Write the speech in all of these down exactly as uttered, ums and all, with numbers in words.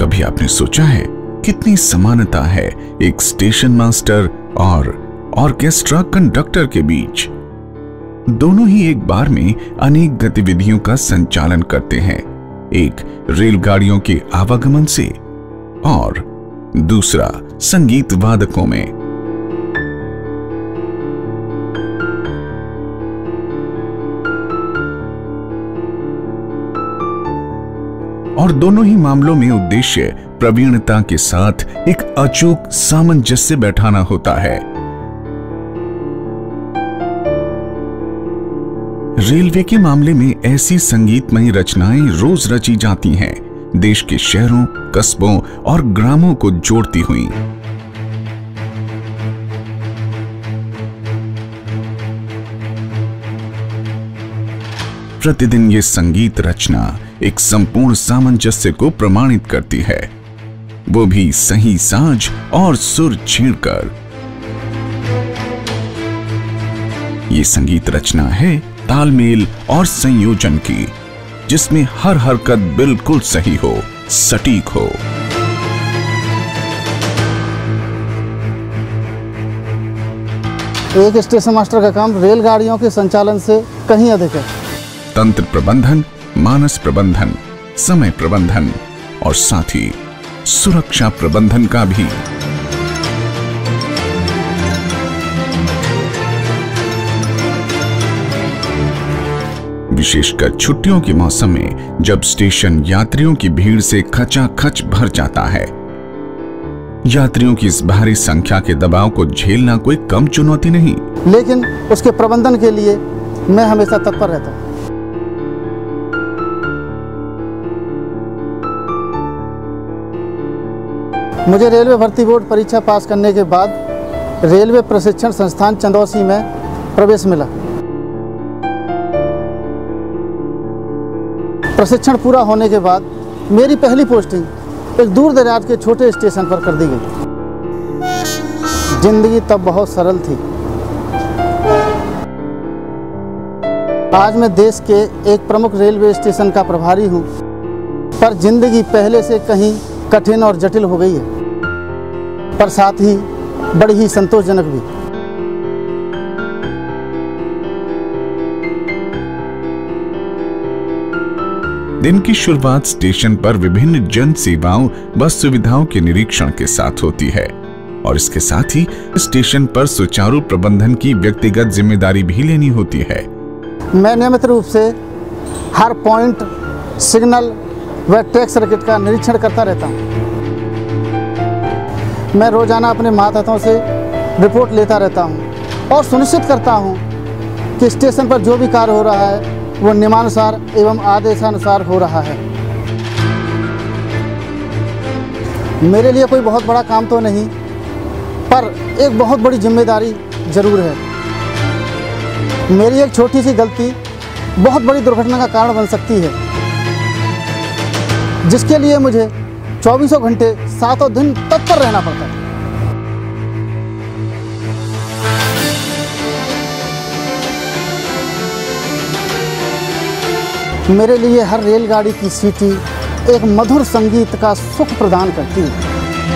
कभी आपने सोचा है कितनी समानता है एक स्टेशन मास्टर और ऑर्केस्ट्रा कंडक्टर के बीच? दोनों ही एक बार में अनेक गतिविधियों का संचालन करते हैं, एक रेलगाड़ियों के आवागमन से और दूसरा संगीत वादकों में। और दोनों ही मामलों में उद्देश्य प्रवीणता के साथ एक अचूक सामंजस्य बैठाना होता है। रेलवे के मामले में ऐसी संगीतमयी रचनाएं रोज रची जाती हैं, देश के शहरों, कस्बों और ग्रामों को जोड़ती हुई। प्रतिदिन ये संगीत रचना एक संपूर्ण सामंजस्य को प्रमाणित करती है, वो भी सही साज और सुर छेड़कर। ये संगीत रचना है तालमेल और संयोजन की, जिसमें हर हरकत बिल्कुल सही हो, सटीक हो। एक स्टेशन मास्टर का काम रेलगाड़ियों के संचालन से कहीं अधिक है। तंत्र प्रबंधन, मानस प्रबंधन, समय प्रबंधन और साथ ही सुरक्षा प्रबंधन का भी। विशेषकर छुट्टियों के मौसम में जब स्टेशन यात्रियों की भीड़ से खचाखच भर जाता है। यात्रियों की इस भारी संख्या के दबाव को झेलना कोई कम चुनौती नहीं, लेकिन उसके प्रबंधन के लिए मैं हमेशा तत्पर रहता हूं। मुझे रेलवे भर्ती बोर्ड परीक्षा पास करने के बाद रेलवे प्रशिक्षण संस्थान चंदौसी में प्रवेश मिला। प्रशिक्षण पूरा होने के बाद मेरी पहली पोस्टिंग एक दूर दराज के छोटे स्टेशन पर कर दी गई। जिंदगी तब बहुत सरल थी। आज मैं देश के एक प्रमुख रेलवे स्टेशन का प्रभारी हूं, पर जिंदगी पहले से कहीं कठिन और जटिल हो गई है, पर साथ ही बड़ी ही संतोषजनक भी। दिन की शुरुआत स्टेशन पर विभिन्न जन सेवाओं व सुविधाओं के निरीक्षण के साथ होती है और इसके साथ ही स्टेशन पर सुचारू प्रबंधन की व्यक्तिगत जिम्मेदारी भी लेनी होती है। मैं नियमित रूप से हर पॉइंट, सिग्नल व ट्रैक सर्किट का निरीक्षण करता रहता हूँ। मैं रोजाना अपने मातहतों से रिपोर्ट लेता रहता हूँ और सुनिश्चित करता हूँ कि स्टेशन पर जो भी कार्य हो रहा है वो नियमानुसार एवं आदेशानुसार हो रहा है। मेरे लिए कोई बहुत बड़ा काम तो नहीं, पर एक बहुत बड़ी जिम्मेदारी जरूर है। मेरी एक छोटी सी गलती बहुत बड़ी दुर्घटना का कारण बन सकती है, जिसके लिए मुझे चौबीसों घंटे सातों दिन तत्पर रहना पड़ता है। मेरे लिए हर रेलगाड़ी की सीटी एक मधुर संगीत का सुख प्रदान करती है।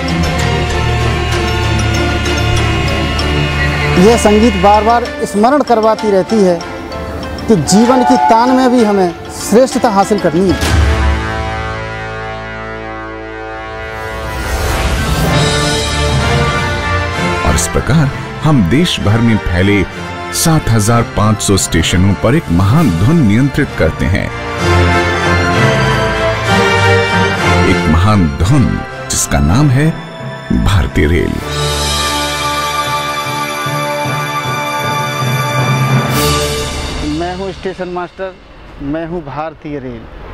यह संगीत बार बार स्मरण करवाती रहती है कि जीवन की तान में भी हमें श्रेष्ठता हासिल करनी है। और इस प्रकार हम देश भर में फैले सात हज़ार पाँच सौ स्टेशनों पर एक महान धुन नियंत्रित करते हैं। एक महान धुन जिसका नाम है भारतीय रेल। मैं हूं स्टेशन मास्टर, मैं हूं भारतीय रेल।